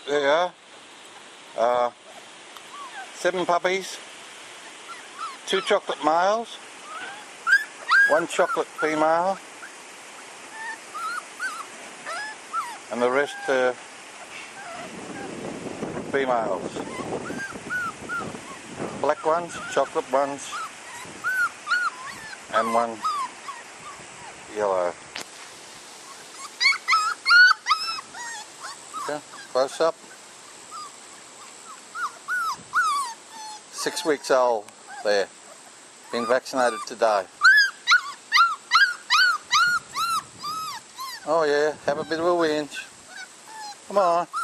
There you are. 7 puppies, 2 chocolate males, 1 chocolate female, and the rest females. Black ones, chocolate ones, and 1 yellow. Okay, close up. 6 weeks old there. Been vaccinated today. Oh yeah, have a bit of a whinge. Come on.